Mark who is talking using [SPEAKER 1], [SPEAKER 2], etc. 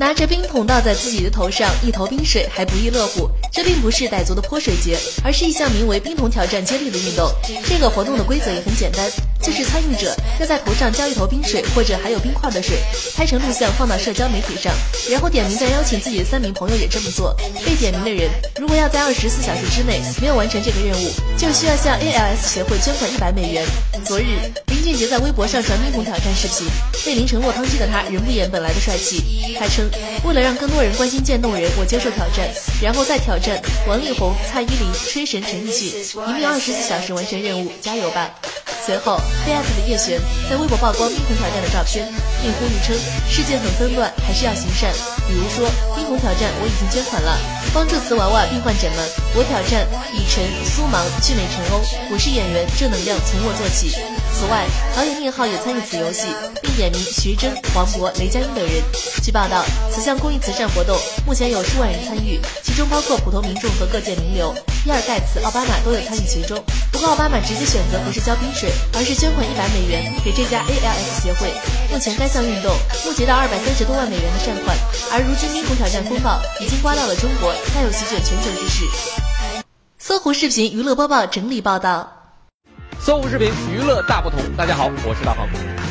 [SPEAKER 1] 拿着冰桶倒在自己的头上，一头冰水还不亦乐乎。这并不是傣族的泼水节，而是一项名为冰桶挑战接力的运动。这个活动的规则也很简单，就是参与者要在头上浇一头冰水或者含有冰块的水，拍成录像放到社交媒体上，然后点名再邀请自己的3名朋友也这么做。被点名的人如果要在24小时之内没有完成这个任务，就需要向 ALS 协会捐款100美元。昨日，林俊杰在微博上传冰桶挑战视频，被淋成落汤鸡的他仍不掩本来的帅气。他称，为了让更多人关心渐冻人，我接受挑战，然后再挑战王力宏、蔡依林、吹神陈奕迅，一命24小时完成任务，加油吧！随后，被艾特的叶璇在微博曝光冰桶挑战的照片，并呼吁称世界很纷乱，还是要行善。比如说，冰桶挑战我已经捐款了，帮助瓷娃娃病患者们。我挑战以晨、苏芒、聚美陈欧，我是演员，正能量从我做起。此外，导演宁浩也参与此游戏，并点名徐峥、黄渤、雷佳音等人。据报道，此项公益慈善活动目前有数万人参与，其中包括普通民众和各界名流。比尔盖茨、奥巴马都有参与其中。不过，奥巴马直接选择不是浇冰水，而是捐款100美元给这家 ALS 协会。目前该项运动募集到230多万美元的善款，而如今冰桶挑战风暴已经刮到了中国，大有席卷全球之势。搜狐视频娱乐播报整理报道。
[SPEAKER 2] 搜狐视频娱乐大不同，大家好，我是大鹏。